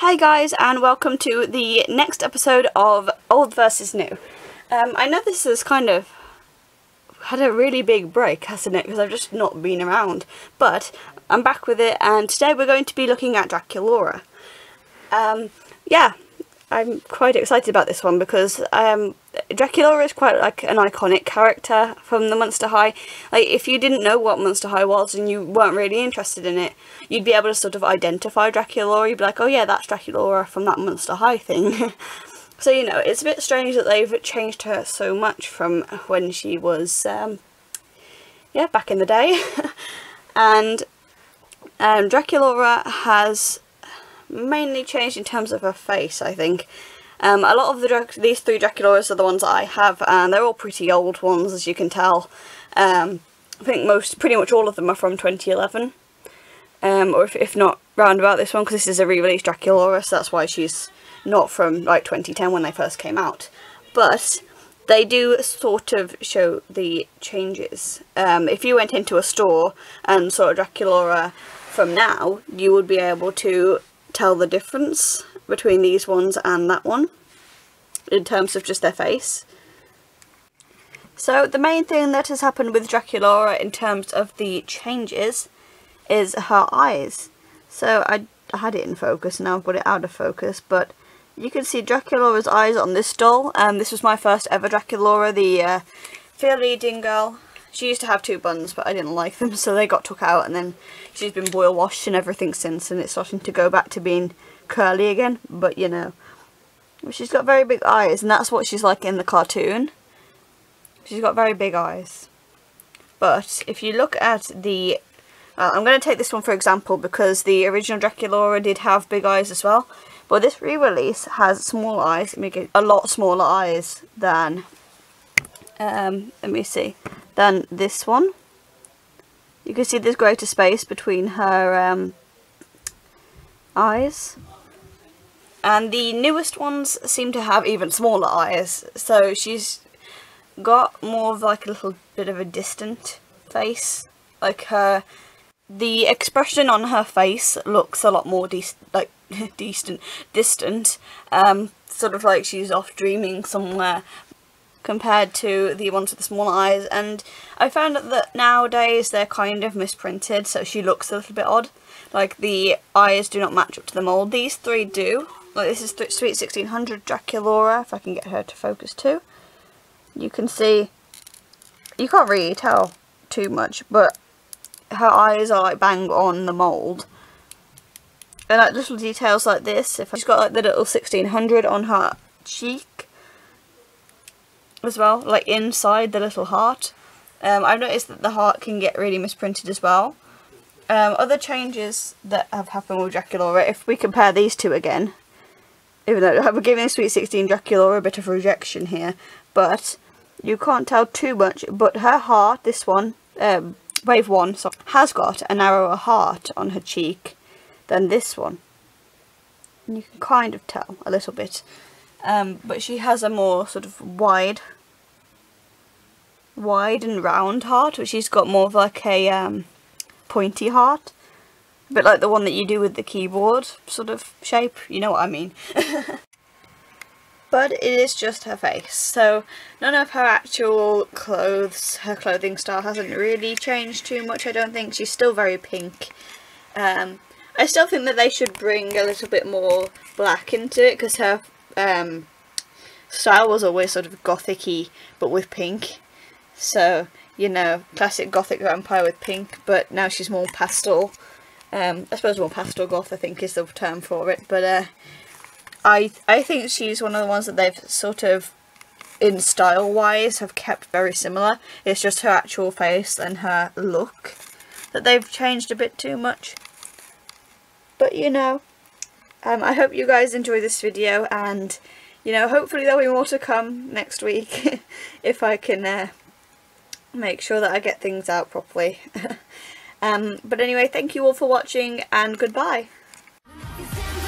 Hi guys, and welcome to the next episode of Old vs New. I know this has kind of had a really big break, hasn't it, because I've just not been around, but I'm back with it, and today we're going to be looking at Draculaura. Yeah, I'm quite excited about this one because Draculaura is quite like an iconic character from the Monster High. Like, if you didn't know what Monster High was and you weren't really interested in it, you'd be able to sort of identify Draculaura. You'd be like, oh yeah, that's Draculaura from that Monster High thing. So, you know, it's a bit strange that they've changed her so much from when she was, yeah, back in the day. And Draculaura has mainly changed in terms of her face, I think. A lot of these three Draculauras are the ones that I have, and they're all pretty old ones, as you can tell. I think pretty much all of them are from 2011, or if not round about this one, because this is a re-released Draculaura, so that's why she's not from like 2010 when they first came out. But they do sort of show the changes. If you went into a store and saw a Draculaura from now, you would be able to tell the difference between these ones and that one in terms of just their face. So the main thing that has happened with Draculaura in terms of the changes is her eyes. So I had it in focus, now I've got it out of focus, but you can see Draculaura's eyes on this doll. This was my first ever Draculaura, the Fear Leading Girl. She used to have two buns, but I didn't like them, so they got took out, and then she's been boil washed and everything since, and it's starting to go back to being curly again. But you know, she's got very big eyes, and that's what she's like in the cartoon. She's got very big eyes. But if you look at the I'm going to take this one for example because the original Draculaura did have big eyes as well, but this re-release has small eyes, a lot smaller eyes than let me see, than this one. You can see there's greater space between her eyes. And the newest ones seem to have even smaller eyes. So she's got more of like a little bit of a distant face. Like the expression on her face looks a lot more distant. Sort of like she's off dreaming somewhere, compared to the ones with the smaller eyes. And I found that nowadays they're kind of misprinted, so she looks a little bit odd. Like, the eyes do not match up to the mould. These three do. Like, this is Sweet 1600 Draculaura, if I can get her to focus too. You can see, you can't really tell too much, but her eyes are like bang on the mould. And like little details like this, if she's got like the little 1600 on her cheek as well, like inside the little heart. I've noticed that the heart can get really misprinted as well. Other changes that have happened with Draculaura, if we compare these two again, even though we're giving Sweet 16 Draculaura a bit of rejection here, but you can't tell too much, but her heart, this one, Wave 1, sorry, has got a narrower heart on her cheek than this one. And you can kind of tell a little bit. But she has a more sort of wide and round heart, which she's got more of like a pointy heart. A bit like the one that you do with the keyboard sort of shape, you know what I mean. But it is just her face, so none of her actual clothes, her clothing style hasn't really changed too much, I don't think. She's still very pink. I still think that they should bring a little bit more black into it, because her style was always sort of gothic-y, but with pink. So, you know, classic gothic vampire with pink, but now she's more pastel. I suppose more pastel goth, I think, is the term for it, but I think she's one of the ones that they've sort of, in style-wise, have kept very similar. It's just her actual face and her look that they've changed a bit too much. But, you know, I hope you guys enjoy this video, and, you know, hopefully there'll be more to come next week, if I can make sure that I get things out properly. But anyway, thank you all for watching, and goodbye.